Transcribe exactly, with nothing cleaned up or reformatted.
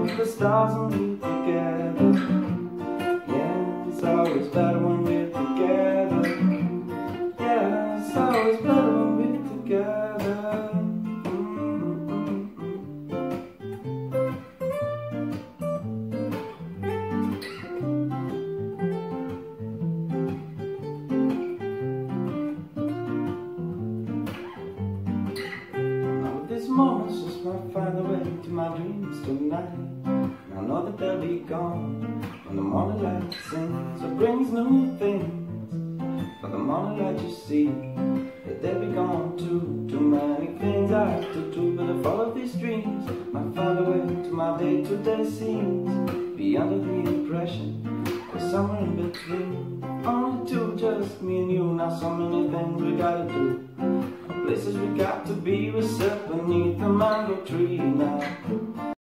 with the stars and we're together. Yeah, it's always better when we're together. Yeah, it's always better when we're together. This moment's just might find the way to my dreams tonight. And I know that they'll be gone when the morning light sings or brings new things. But the morning light you see, that they'll be gone too. Too many things I have to do, but if all of these dreams might find a way to my day-to-day scenes, be under the impression there's somewhere in between. Only two, just me and you. Now so many things we gotta do, places we got to be. We sit beneath the mango tree now.